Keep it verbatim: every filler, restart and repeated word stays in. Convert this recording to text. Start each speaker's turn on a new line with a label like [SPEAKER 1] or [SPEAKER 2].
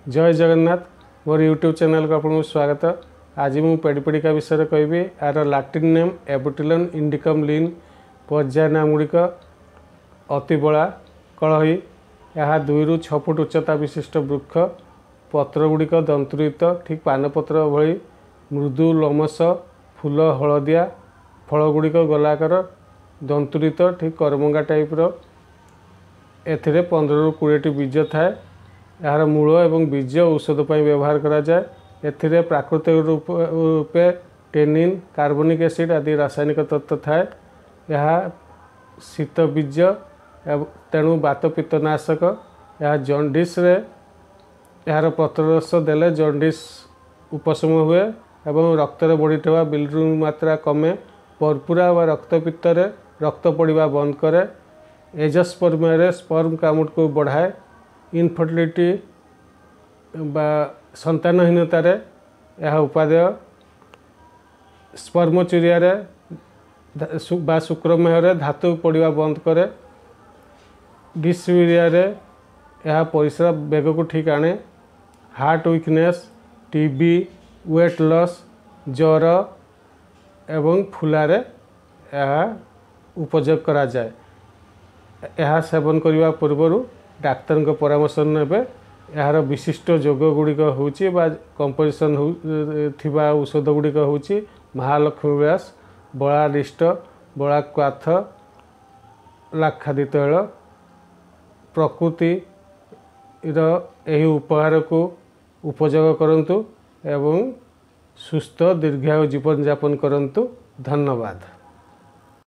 [SPEAKER 1] जय जगन्नाथ मोर YouTube channel को आपको स्वागत। आज मु पेडिपेडिका विषय कहबी। यार लैक्टिन नेम एबुटिलन इंडिकम लीन पर्याय नाम गुड़िक अति बड़ा कलही। यह दुई रु छ फुट उच्चता विशिष्ट वृक्ष। पत्र गुड़िक दंतुरित ठीक पानपत्र भली मृदु लमस, फूल हलदिया, फल गुड़िक गोलाकार दंतुरित ठीक करमंगा टाइप रो। एथिरे पंद्रह रु बीस बीज थाए। यार मूल एवं बीज औषध पर व्यवहार करा जाए। एथिरे प्राकृतिक रूप रूपे टेनिन, कार्बनिक एसिड आदि रासायनिक तत्व थाए। यह शीत बीज तेणु बात पित्तनाशक। यह जॉन्डिस रे यार पत्र रस देले जॉन्डिस उपशम हुए एवं रक्त रे बढ़ीवा बिलिरुबिन मात्रा कमे। परपुरा व रक्तपित्त रे रक्त पड़वा बंद करे। एजोस्पर्मिया रे स्पर्म काउंट को बढ़ाए। इनफर्टिलिटी बा संतानहीनता रे यह उपादेय। स्पर्मचूरिया रे बा शुक्रमेह रे धातु पड़वा बंद करे। डिस्यूरिया रे यह परिस्रा बेग को ठीक आने। Heart weakness, TB, weight loss, ज्वर एवं फुलारे यह उपयोग करा जाए। यह सेवन करने पूर्व डाक्तर को परामर्श नेबे। यार विशिष्ट जोग गुड़िक होची बा कंपोजिशन थिबा औषध गुड़िक होची महालक्ष्मी व्यास, बड़ादिष्ट, बड़ाक्वाथ, लाक्षादी तैल। प्रकृति यही उपहार को उपयोग करंतु एवं सुस्थ दीर्घायु जीवन यापन करंतु। धन्यवाद।